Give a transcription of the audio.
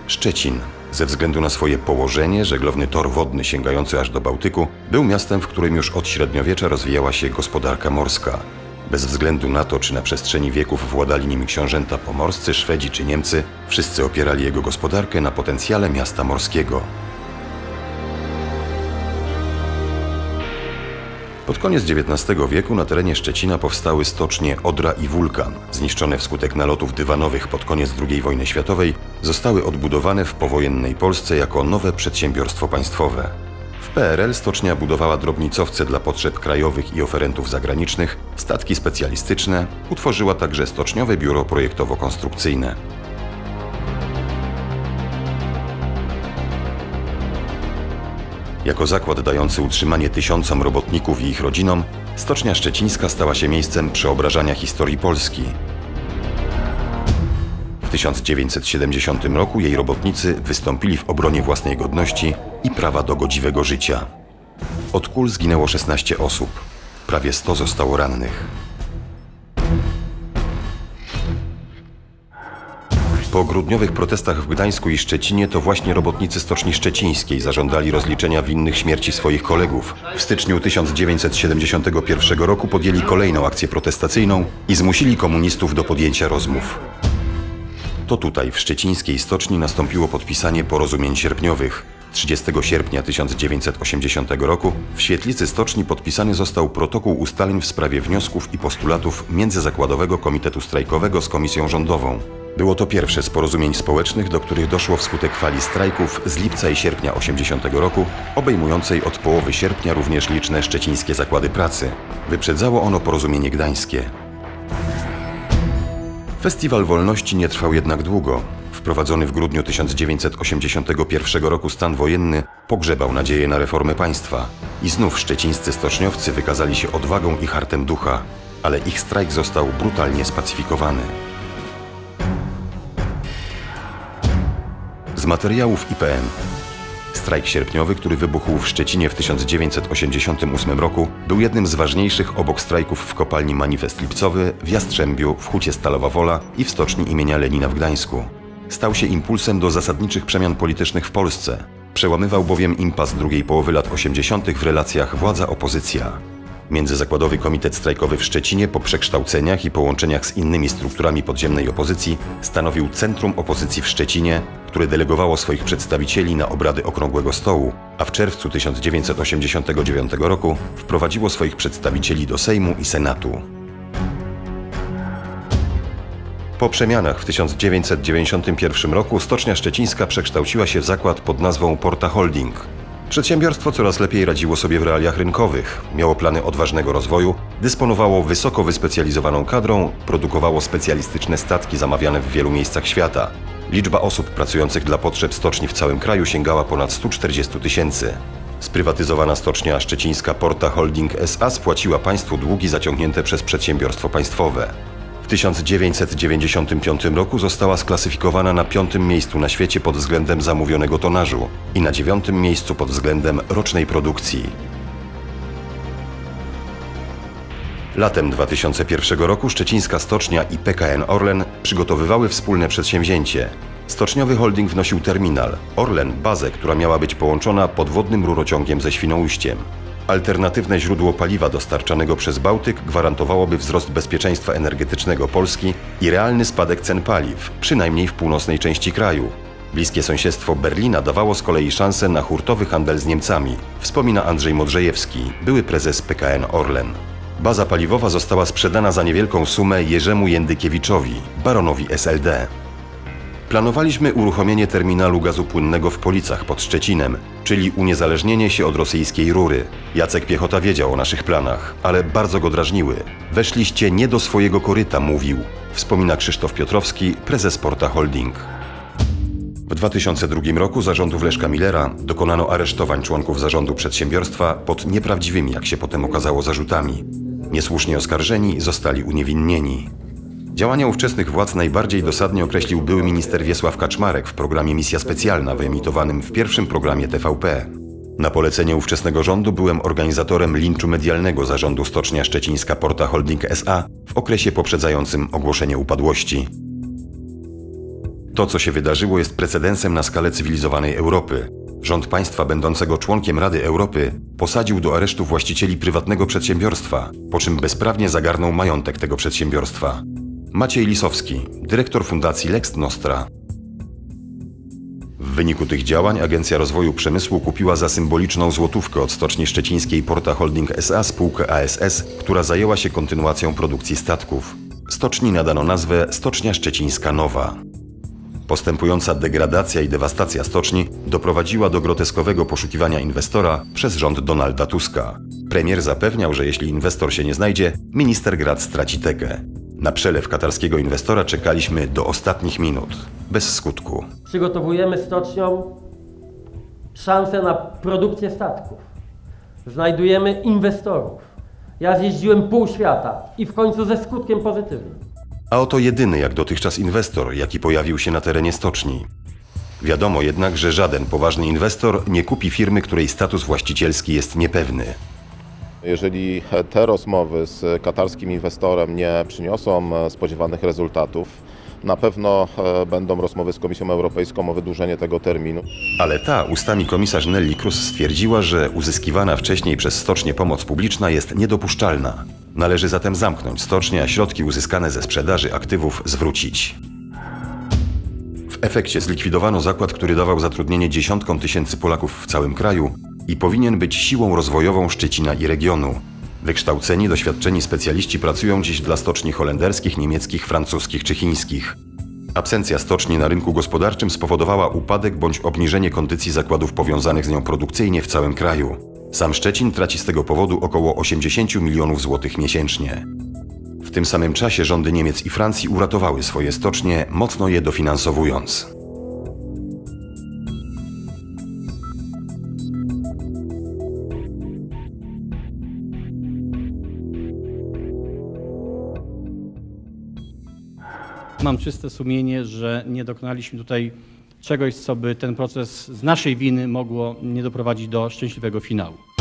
Szczecin, ze względu na swoje położenie, żeglowny tor wodny sięgający aż do Bałtyku, był miastem, w którym już od średniowiecza rozwijała się gospodarka morska. Bez względu na to, czy na przestrzeni wieków władali nim książęta pomorscy, Szwedzi czy Niemcy, wszyscy opierali jego gospodarkę na potencjale miasta morskiego. Pod koniec XIX wieku na terenie Szczecina powstały stocznie Odra i Wulkan. Zniszczone wskutek nalotów dywanowych pod koniec II wojny światowej, zostały odbudowane w powojennej Polsce jako nowe przedsiębiorstwo państwowe. W PRL stocznia budowała drobnicowce dla potrzeb krajowych i oferentów zagranicznych, statki specjalistyczne, utworzyła także stoczniowe biuro projektowo-konstrukcyjne. Jako zakład dający utrzymanie tysiącom robotników i ich rodzinom, Stocznia Szczecińska stała się miejscem przeobrażania historii Polski. W 1970 roku jej robotnicy wystąpili w obronie własnej godności i prawa do godziwego życia. Od kul zginęło 16 osób, prawie 100 zostało rannych. Po grudniowych protestach w Gdańsku i Szczecinie to właśnie robotnicy Stoczni Szczecińskiej zażądali rozliczenia winnych śmierci swoich kolegów. W styczniu 1971 roku podjęli kolejną akcję protestacyjną i zmusili komunistów do podjęcia rozmów. To tutaj, w szczecińskiej stoczni, nastąpiło podpisanie porozumień sierpniowych. 30 sierpnia 1980 roku w świetlicy stoczni podpisany został protokół ustaleń w sprawie wniosków i postulatów Międzyzakładowego Komitetu Strajkowego z Komisją Rządową. Było to pierwsze z porozumień społecznych, do których doszło wskutek fali strajków z lipca i sierpnia 80 roku, obejmującej od połowy sierpnia również liczne szczecińskie zakłady pracy. Wyprzedzało ono porozumienie gdańskie. Festiwal wolności nie trwał jednak długo. Wprowadzony w grudniu 1981 roku stan wojenny pogrzebał nadzieję na reformę państwa i znów szczecińscy stoczniowcy wykazali się odwagą i hartem ducha, ale ich strajk został brutalnie spacyfikowany. Z materiałów IPN. Strajk sierpniowy, który wybuchł w Szczecinie w 1988 roku, był jednym z ważniejszych obok strajków w kopalni Manifest Lipcowy, w Jastrzębiu, w Hucie Stalowa Wola i w stoczni imienia Lenina w Gdańsku. Stał się impulsem do zasadniczych przemian politycznych w Polsce. Przełamywał bowiem impas drugiej połowy lat 80. w relacjach władza-opozycja. Międzyzakładowy Komitet Strajkowy w Szczecinie po przekształceniach i połączeniach z innymi strukturami podziemnej opozycji stanowił centrum opozycji w Szczecinie, które delegowało swoich przedstawicieli na obrady Okrągłego Stołu, a w czerwcu 1989 roku wprowadziło swoich przedstawicieli do Sejmu i Senatu. Po przemianach w 1991 roku Stocznia Szczecińska przekształciła się w zakład pod nazwą Porta Holding. Przedsiębiorstwo coraz lepiej radziło sobie w realiach rynkowych, miało plany odważnego rozwoju, dysponowało wysoko wyspecjalizowaną kadrą, produkowało specjalistyczne statki zamawiane w wielu miejscach świata. Liczba osób pracujących dla potrzeb stoczni w całym kraju sięgała ponad 140 000. Sprywatyzowana stocznia szczecińska Porta Holding SA spłaciła państwu długi zaciągnięte przez przedsiębiorstwo państwowe. W 1995 roku została sklasyfikowana na 5. miejscu na świecie pod względem zamówionego tonażu i na 9. miejscu pod względem rocznej produkcji. Latem 2001 roku szczecińska stocznia i PKN Orlen przygotowywały wspólne przedsięwzięcie. Stoczniowy holding wnosił terminal, Orlen bazę, która miała być połączona podwodnym rurociągiem ze Świnoujściem. Alternatywne źródło paliwa dostarczanego przez Bałtyk gwarantowałoby wzrost bezpieczeństwa energetycznego Polski i realny spadek cen paliw, przynajmniej w północnej części kraju. Bliskie sąsiedztwo Berlina dawało z kolei szansę na hurtowy handel z Niemcami, wspomina Andrzej Modrzejewski, były prezes PKN Orlen. Baza paliwowa została sprzedana za niewielką sumę Jerzemu Jędykiewiczowi, baronowi SLD. Planowaliśmy uruchomienie terminalu gazu płynnego w Policach pod Szczecinem, czyli uniezależnienie się od rosyjskiej rury. Jacek Piechota wiedział o naszych planach, ale bardzo go drażniły. Weszliście nie do swojego koryta, mówił, wspomina Krzysztof Piotrowski, prezes Porta Holding. W 2002 roku za rządów Leszka Millera dokonano aresztowań członków zarządu przedsiębiorstwa pod nieprawdziwymi, jak się potem okazało, zarzutami. Niesłusznie oskarżeni zostali uniewinnieni. Działania ówczesnych władz najbardziej dosadnie określił były minister Wiesław Kaczmarek w programie Misja Specjalna wyemitowanym w pierwszym programie TVP. Na polecenie ówczesnego rządu byłem organizatorem linczu medialnego zarządu Stocznia Szczecińska Porta Holding SA w okresie poprzedzającym ogłoszenie upadłości. To, co się wydarzyło, jest precedensem na skalę cywilizowanej Europy. Rząd państwa będącego członkiem Rady Europy posadził do aresztu właścicieli prywatnego przedsiębiorstwa, po czym bezprawnie zagarnął majątek tego przedsiębiorstwa. Maciej Lisowski, dyrektor Fundacji Lex Nostra. W wyniku tych działań Agencja Rozwoju Przemysłu kupiła za symboliczną złotówkę od Stoczni Szczecińskiej Porta Holding S.A. spółkę ASS, która zajęła się kontynuacją produkcji statków. Stoczni nadano nazwę Stocznia Szczecińska Nowa. Postępująca degradacja i dewastacja stoczni doprowadziła do groteskowego poszukiwania inwestora przez rząd Donalda Tuska. Premier zapewniał, że jeśli inwestor się nie znajdzie, minister Grad straci tekę. Na przelew katarskiego inwestora czekaliśmy do ostatnich minut, bez skutku. Przygotowujemy stocznią szansę na produkcję statków. Znajdujemy inwestorów. Ja zjeździłem pół świata i w końcu ze skutkiem pozytywnym. A oto jedyny jak dotychczas inwestor, jaki pojawił się na terenie stoczni. Wiadomo jednak, że żaden poważny inwestor nie kupi firmy, której status właścicielski jest niepewny. Jeżeli te rozmowy z katarskim inwestorem nie przyniosą spodziewanych rezultatów, na pewno będą rozmowy z Komisją Europejską o wydłużenie tego terminu. Ale ta ustami komisarz Neelie Kroes stwierdziła, że uzyskiwana wcześniej przez stocznię pomoc publiczna jest niedopuszczalna. Należy zatem zamknąć stocznię, a środki uzyskane ze sprzedaży aktywów zwrócić. W efekcie zlikwidowano zakład, który dawał zatrudnienie dziesiątkom tysięcy Polaków w całym kraju i powinien być siłą rozwojową Szczecina i regionu. Wykształceni, doświadczeni specjaliści pracują dziś dla stoczni holenderskich, niemieckich, francuskich czy chińskich. Absencja stoczni na rynku gospodarczym spowodowała upadek bądź obniżenie kondycji zakładów powiązanych z nią produkcyjnie w całym kraju. Sam Szczecin traci z tego powodu około 80 milionów złotych miesięcznie. W tym samym czasie rządy Niemiec i Francji uratowały swoje stocznie, mocno je dofinansowując. Mam czyste sumienie, że nie dokonaliśmy tutaj czegoś, co by ten proces z naszej winy mogło nie doprowadzić do szczęśliwego finału.